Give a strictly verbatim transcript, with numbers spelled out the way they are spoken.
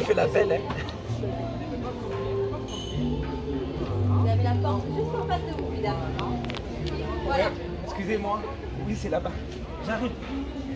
fait la belle, hein. Vous avez la porte juste en face de vous, mesdames. Voilà. Excusez-moi. Oui, c'est là-bas. J'arrive.